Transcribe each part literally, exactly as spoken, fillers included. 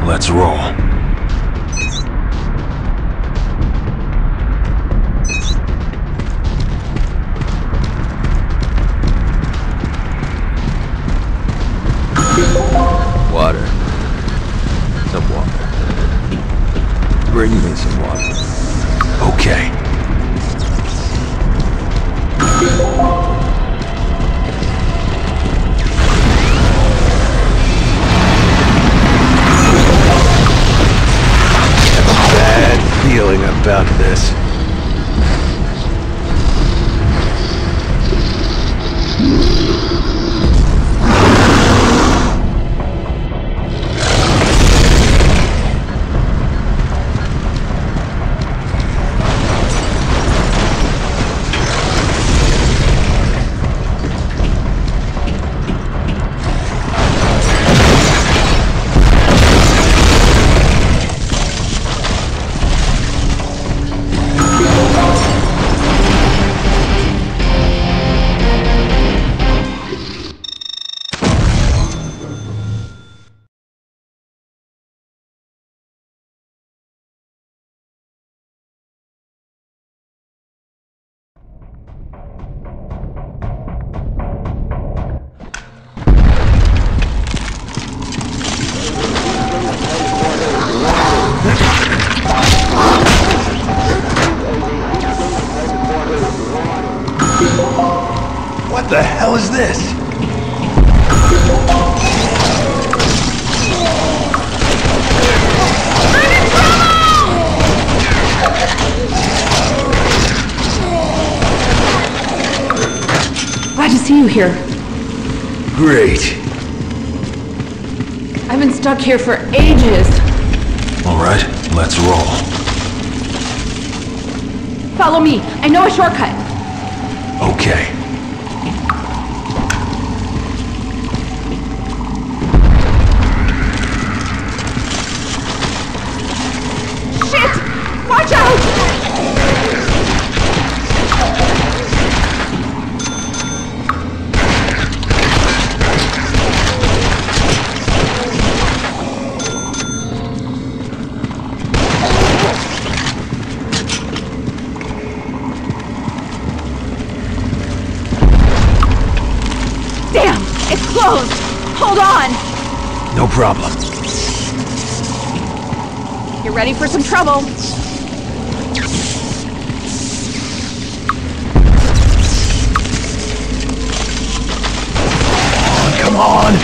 let's roll. Water. Some water. Bring me some water. Okay. Bad feeling about this. What the hell is this? Glad to see you here. Great. I've been stuck here for ages. All right, let's roll. Follow me. I know a shortcut. Okay. Shit! Watch out! Damn! It's closed! Hold on! No problem. You're ready for some trouble. Come on!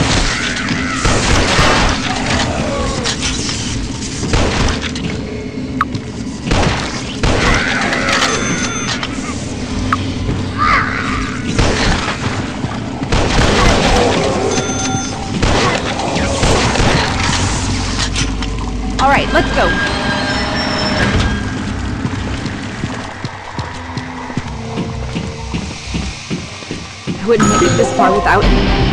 All right, let's go. I wouldn't make it this far without you.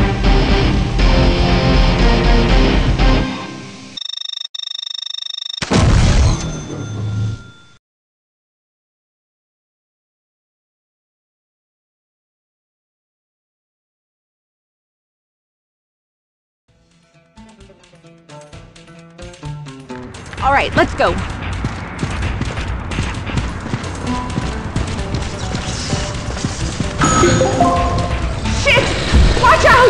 All right, let's go. Shit! Watch out!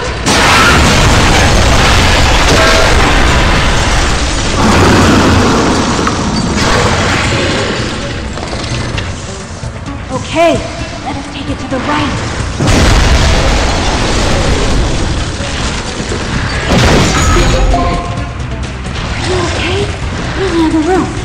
Okay, let us take it to the right. Are you okay? Really on the roof.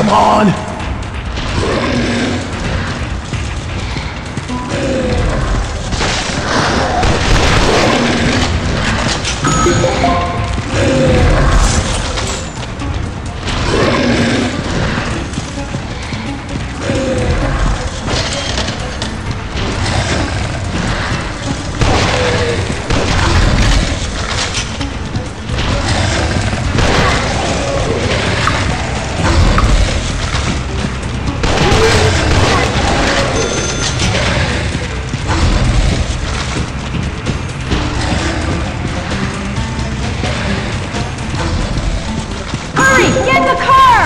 come on! Get in the car!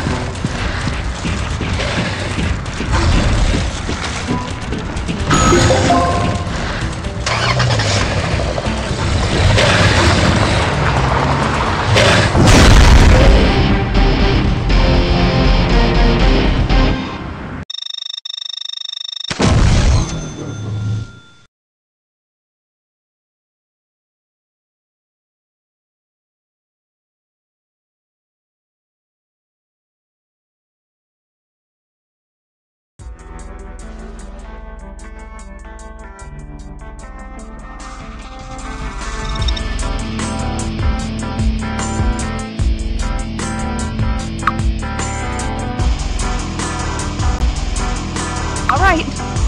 All right.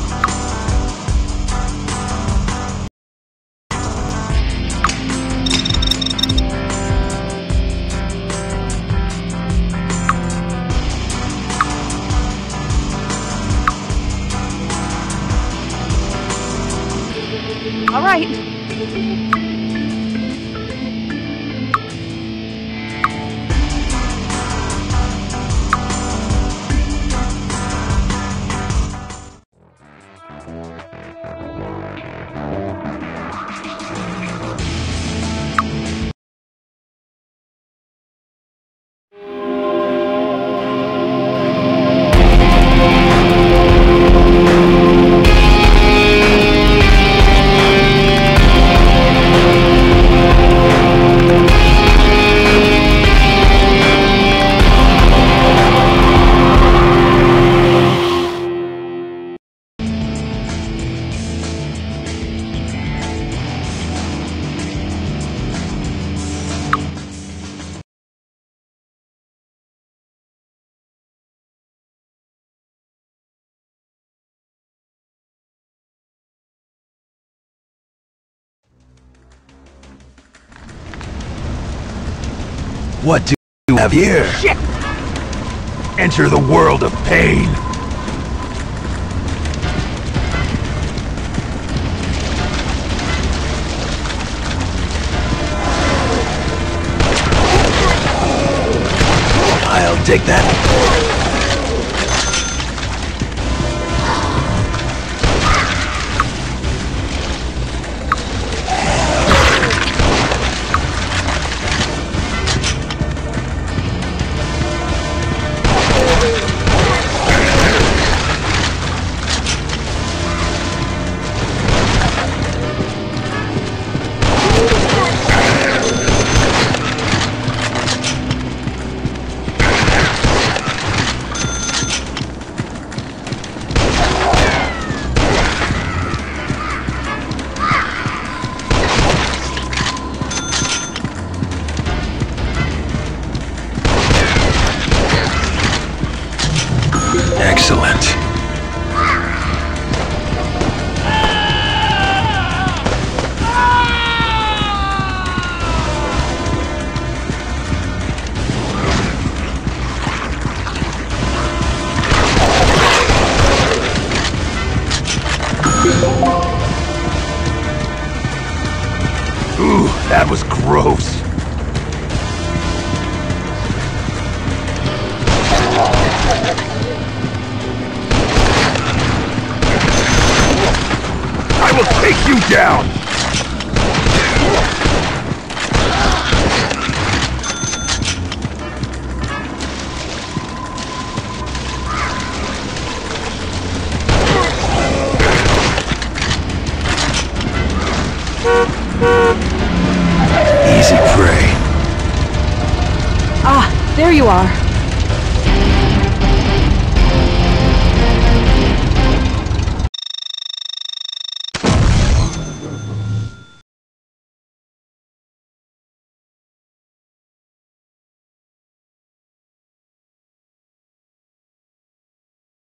All right. What do you have here? Shit! Enter the world of pain. I'll take that. Excellent. Ooh, that was gross. I will take you down! Easy prey. Ah, there you are.